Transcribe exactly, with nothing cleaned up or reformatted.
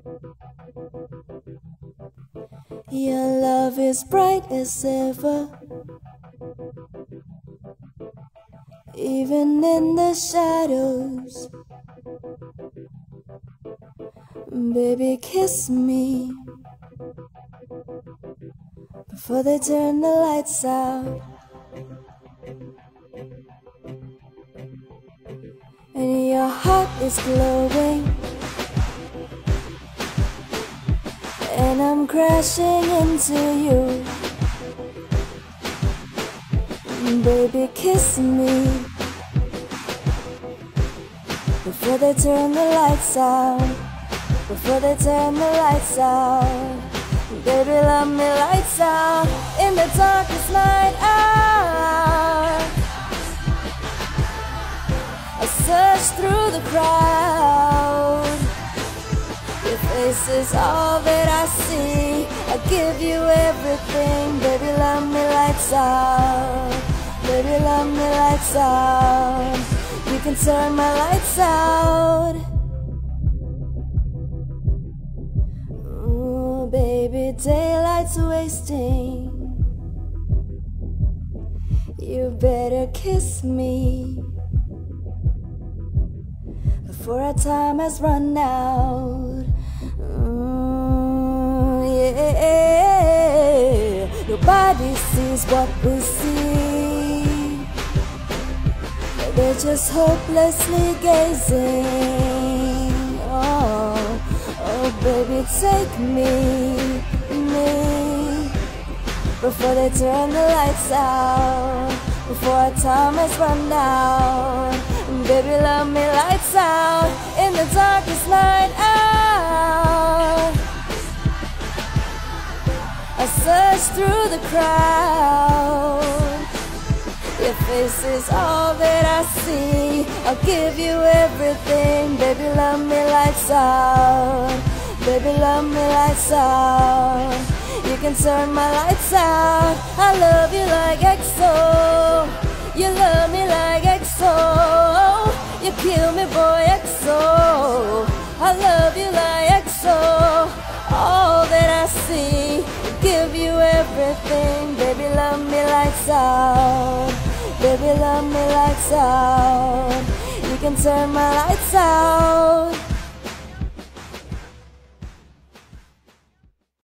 Your love is bright as ever, even in the shadows. Baby, kiss me before they turn the lights out. And your heart is glowing, and I'm crashing into you. Baby, kiss me before they turn the lights out. Before they turn the lights out. Baby, love me lights out in the darkest night hour. I search through the crowd. Your face is all that I see. I give you everything. Baby, love me lights out. Baby, love me lights out. You can turn my lights out. Ooh, baby, daylight's wasting. You better kiss me before our time has run out. Mm, yeah. Nobody sees what we see. They're just hopelessly gazing. Oh, oh baby, take me, me before they turn the lights out. Before our time has run out. Baby, love me lights out in the darkest night hour. I search through the crowd. Your face is all that I see. I'll give you everything. Baby, love me lights out. Baby, love me lights out. You can turn my lights out. I love you like X O. You love me like X O. You kill me, boy, X O. I love you like X O. All that I see, give you everything. Baby, love me lights out. Baby, love me lights out. You can turn my lights out.